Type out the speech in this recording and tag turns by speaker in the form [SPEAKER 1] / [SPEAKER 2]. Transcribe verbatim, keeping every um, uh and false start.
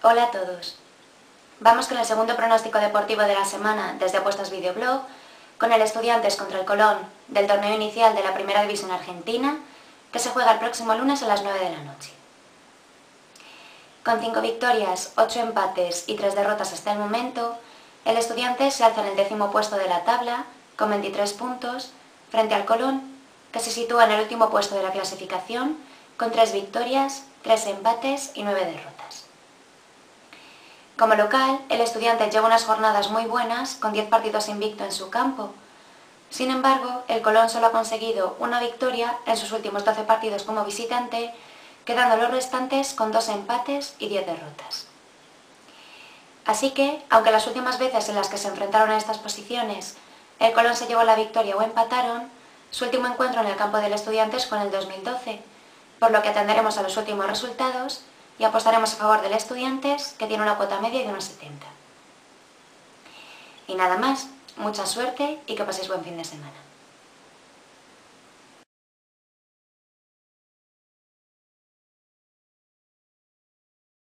[SPEAKER 1] Hola a todos. Vamos con el segundo pronóstico deportivo de la semana desde Apuestas Videoblog, con el Estudiantes contra el Colón del torneo inicial de la Primera División Argentina, que se juega el próximo lunes a las nueve de la noche. Con cinco victorias, ocho empates y tres derrotas hasta el momento, el Estudiantes se alza en el décimo puesto de la tabla, con veintitrés puntos, frente al Colón, que se sitúa en el último puesto de la clasificación, con tres victorias, tres empates y nueve derrotas. Como local, el Estudiantes lleva unas jornadas muy buenas, con diez partidos invicto en su campo. Sin embargo, el Colón solo ha conseguido una victoria en sus últimos doce partidos como visitante, quedando los restantes con dos empates y diez derrotas. Así que, aunque las últimas veces en las que se enfrentaron a estas posiciones, el Colón se llevó la victoria o empataron, su último encuentro en el campo del Estudiantes fue en el dos mil doce, por lo que atenderemos a los últimos resultados y apostaremos a favor del Estudiantes, que tiene una cuota media de unos setenta. Y nada más, mucha suerte y que paséis buen fin de semana.